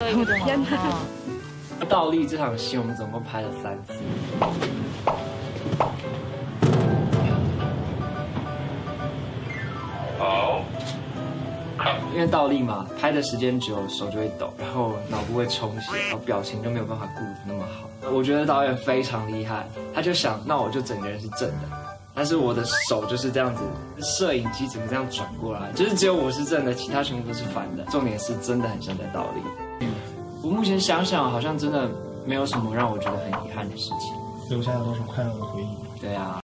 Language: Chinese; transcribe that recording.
对，天哪！ 倒立这场戏我们总共拍了3次。 好， 因为倒立嘛，拍的时间久，手就会抖，然后脑部会充血，然后表情就没有办法顾得那么好。我觉得导演非常厉害，他就想，那我就整个人是正的，但是我的手就是这样子，摄影机整个这样转过来，就是只有我是正的，其他全部都是反的。重点是真的很像在倒立。我目前想想，好像真的没有什么让我觉得很遗憾的事情。 留下了多少快乐的回忆？ 对啊。